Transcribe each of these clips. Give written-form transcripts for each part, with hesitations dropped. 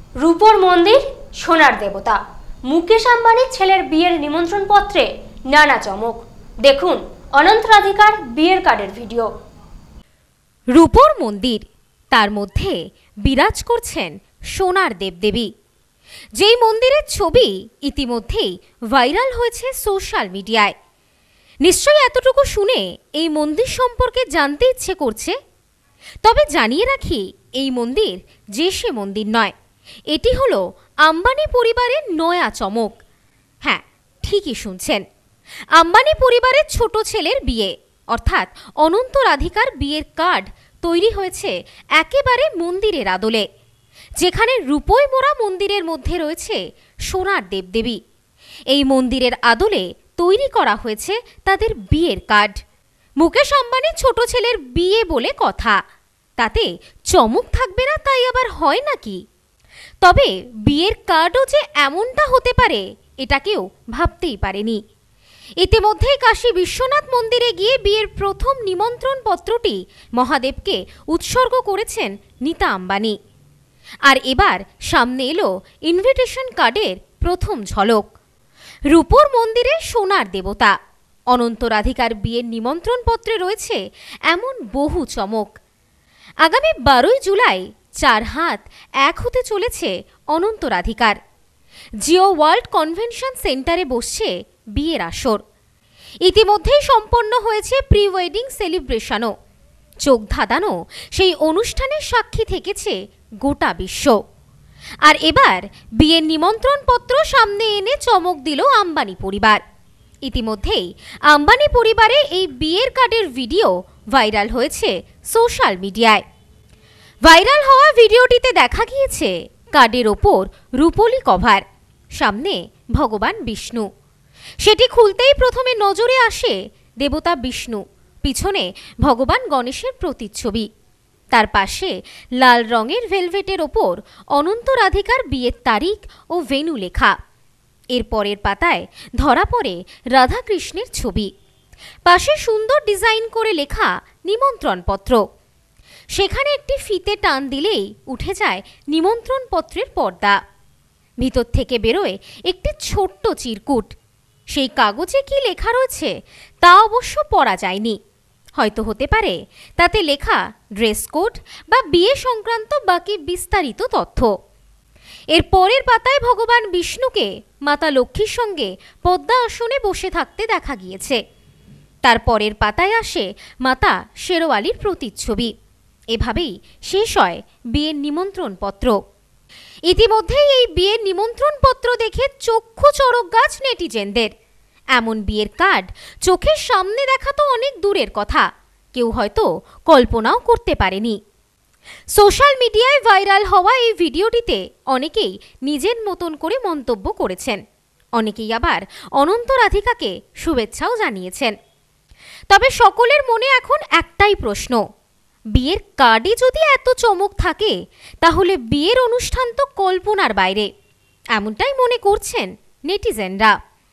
রূপোর মন্দির, সোনার দেবতা, মুকেশ আম্বানির ছেলের বিয়ের নিমন্ত্রণ পত্রে নানা চমক। দেখুন অনন্ত রাধিকার বিয়ের কার্ডের ভিডিও। রূপোর মন্দির, তার মধ্যে বিরাজ করছেন সোনার দেবদেবী। যেই মন্দিরের ছবি ইতিমধ্যেই ভাইরাল হয়েছে সোশ্যাল মিডিয়ায়। নিশ্চয়ই এতটুকু শুনে এই মন্দির সম্পর্কে জানতে ইচ্ছে করছে। তবে জানিয়ে রাখি, এই মন্দির যে সে মন্দির নয়, এটি হলো আম্বানি পরিবারের নয়া চমক। হ্যাঁ, ঠিকই শুনছেন, আম্বানি পরিবারের ছোট ছেলের বিয়ে, অর্থাৎ অনন্ত রাধিকার বিয়ের কার্ড তৈরি হয়েছে একেবারে মন্দিরের আদলে, যেখানে রূপোয় মোড়া মন্দিরের মধ্যে রয়েছে সোনার দেবদেবী। এই মন্দিরের আদলে তৈরি করা হয়েছে তাদের বিয়ের কার্ড। মুকেশ আম্বানির ছোট ছেলের বিয়ে বলে কথা, তাতে চমক থাকবে না তাই আবার হয় নাকি? তবে বিয়ের কার্ডও যে এমনটা হতে পারে এটা কেউ ভাবতেই পারেনি। ইতিমধ্যেই কাশী বিশ্বনাথ মন্দিরে গিয়ে বিয়ের প্রথম নিমন্ত্রণ পত্রটি মহাদেবকে উৎসর্গ করেছেন নীতা আম্বানি। আর এবার সামনে এলো ইনভিটেশন কার্ডের প্রথম ঝলক। রূপোর মন্দিরে সোনার দেবতা, অনন্ত রাধিকার বিয়ের নিমন্ত্রণ পত্রে রয়েছে এমন বহু চমক। আগামী 12 জুলাই 4 হাত 1 হতে চলেছে অনন্ত রাধিকার। জিও ওয়ার্ল্ড কনভেনশন সেন্টারে বসছে বিয়ের আসর। ইতিমধ্যেই সম্পন্ন হয়েছে প্রি ওয়েডিং সেলিব্রেশনও। চোখ ধাঁধানো সেই অনুষ্ঠানের সাক্ষী থেকেছে গোটা বিশ্ব। আর এবার বিয়ের নিমন্ত্রণ পত্র সামনে এনে চমক দিল আম্বানি পরিবার। ইতিমধ্যেই আম্বানি পরিবারে এই বিয়ের কার্ডের ভিডিও ভাইরাল হয়েছে সোশ্যাল মিডিয়ায়। ভাইরাল হওয়া ভিডিওটিতে দেখা গিয়েছে কার্ডের ওপর রূপোলি কভার, সামনে ভগবান বিষ্ণু। সেটি খুলতেই প্রথমে নজরে আসে দেবতা বিষ্ণু, পিছনে ভগবান গণেশের প্রতিচ্ছবি। তার পাশে লাল রঙের ভেলভেটের ওপর অনন্ত রাধিকার বিয়ের তারিখ ও ভেন্যু লেখা। এর পরের পাতায় ধরা পড়ে রাধাকৃষ্ণের ছবি, পাশে সুন্দর ডিজাইন করে লেখা নিমন্ত্রণ পত্র। সেখানে একটি ফিতে টান দিলেই উঠে যায় নিমন্ত্রণ পত্রের পর্দা। ভিতর থেকে বেরোয় একটি ছোট্ট চিরকুট। সেই কাগজে কি লেখা রয়েছে তা অবশ্য পড়া যায়নি। হয়তো হতে পারে তাতে লেখা ড্রেস কোড বা বিয়ে সংক্রান্ত বাকি বিস্তারিত তথ্য। এর পরের পাতায় ভগবান বিষ্ণুকে মাতা লক্ষ্মীর সঙ্গে পদ্মা আসনে বসে থাকতে দেখা গিয়েছে। তার পরের পাতায় আসে মাতা শেরওয়ালির প্রতিচ্ছবি। এভাবেই শেষ হয় বিয়ের নিমন্ত্রণ পত্র। ইতিমধ্যেই এই বিয়ের নিমন্ত্রণ পত্র দেখে চক্ষু চড়ক গাছ নেটিজেনদের। এমন বিয়ের কার্ড চোখের সামনে দেখা তো অনেক দূরের কথা, কেউ হয়তো কল্পনাও করতে পারেনি। সোশ্যাল মিডিয়ায় ভাইরাল হওয়া এই ভিডিওটিতে অনেকেই নিজের মতন করে মন্তব্য করেছেন, অনেকেই আবার অনন্ত রাধিকাকে শুভেচ্ছাও জানিয়েছেন। তবে সকলের মনে এখন একটাই প্রশ্ন, বিয়ের কার্ডে যদি এত চমক থাকে তাহলে বিয়ের অনুষ্ঠান তো কল্পনার বাইরে, এমনটাই মনে করছেন নেটিজেনরা।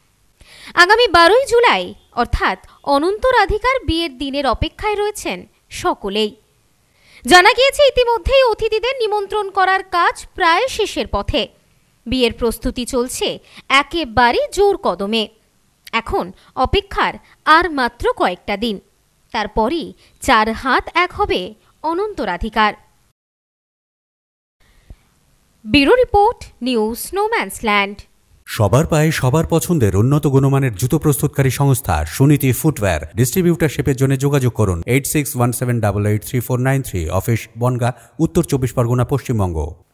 আগামী 12 জুলাই অর্থাৎ অনন্ত রাধিকার বিয়ের দিনের অপেক্ষায় রয়েছেন সকলেই। জানা গিয়েছে ইতিমধ্যেই অতিথিদের নিমন্ত্রণ করার কাজ প্রায় শেষের পথে। বিয়ের প্রস্তুতি চলছে একেবারে জোর কদমে। এখন অপেক্ষার আর মাত্র কয়েকটা দিন, তারপরই 4 হাত 1 হবে অনন্ত রাধিকার। ব্যুরো রিপোর্ট, নিউজ স্নোম্যান্সল্যান্ড। সবার পায়ে সবার পছন্দের উন্নত গুণমানের জুতো প্রস্তুতকারী সংস্থা সুনীতি ফুটওয়্যার। ডিস্ট্রিবিউটারশিপের জন্য যোগাযোগ করুন 8617883493, অফিস বনগাঁ, উত্তর 24 পরগনা, পশ্চিমবঙ্গ।